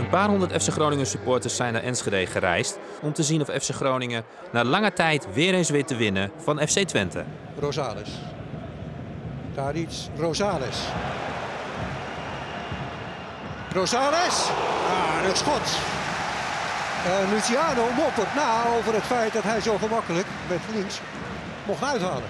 paar honderd FC Groningen supporters zijn naar Enschede gereisd om te zien of FC Groningen na lange tijd weer eens weet te winnen van FC Twente. Rosales. Daar iets. Rosales. Rosales. Ah, het schot. Luciano moppert na over het feit dat hij zo gemakkelijk met links mocht uithalen.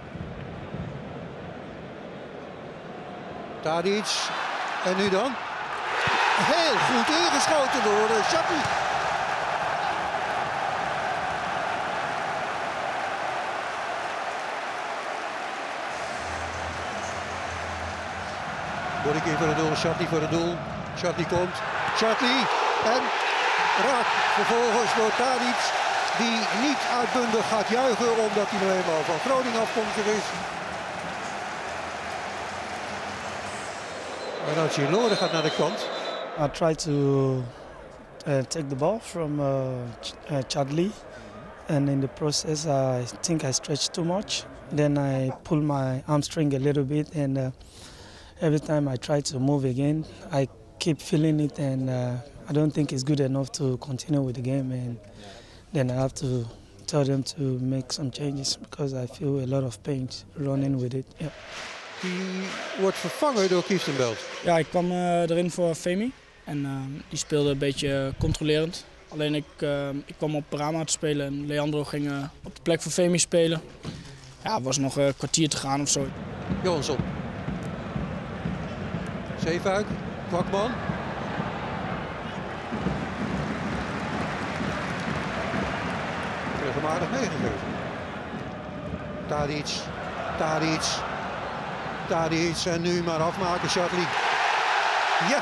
Tadic. En nu dan? Heel goed ingeschoten door Chatley. Bork in voor het doel, Chatley voor het doel. Chatley komt. Chatley en raakt vervolgens door Tadic, die niet uitbundig gaat juichen omdat hij nou eenmaal van Groningen afkomstig is. En Ancelore gaat naar de kant. I tried to take the ball from Chadli, and in the process I think I stretched too much. Then I pulled my hamstring a little bit, and every time I try to move again, I keep feeling it, and I don't think it's good enough to continue with the game. And then I have to tell them to make some changes because I feel a lot of pain running with it. Yeah. Die wordt vervangen door Kieftenbelt. Ja, ik kwam erin voor Femi en die speelde een beetje controlerend. Alleen ik kwam op Parama te spelen en Leandro ging op de plek van Femi spelen. Ja, het was nog een kwartier te gaan of zo. Johansson. Zeefuik, Kwakman. Regelmatig meegegeven. Tadic en nu maar afmaken, Chatley. Ja!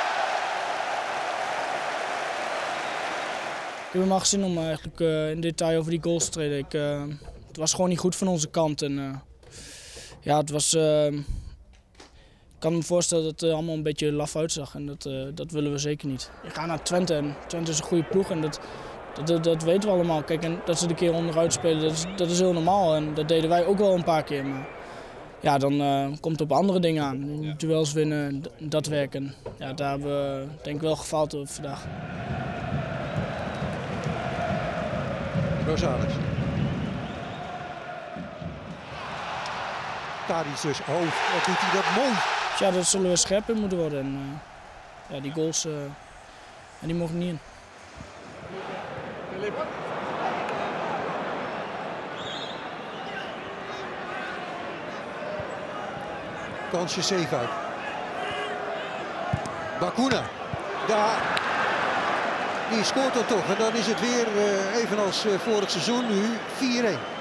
Ik heb helemaal gezien om eigenlijk in detail over die goals te treden. Het was gewoon niet goed van onze kant. En, ja, het was, ik kan me voorstellen dat het allemaal een beetje laf uitzag en dat willen we zeker niet. Je gaat naar Twente en Twente is een goede ploeg en dat weten we allemaal. Kijk, en dat ze de keer onderuit spelen, dat is heel normaal en dat deden wij ook wel een paar keer. Maar ja, dan komt het op andere dingen aan. Duels winnen, dat werken. Ja, daar hebben we denk ik wel gefaald op vandaag. Rosales. Tadic dus. Oh, wat doet hij dat mooi. Ja, dat zullen we scherp in moeten worden. En, ja, die goals die mogen niet in. Kansje Zeefuik. Bacuna. Daar. Die scoort dan toch. En dan is het weer, evenals vorig seizoen, nu 4-1.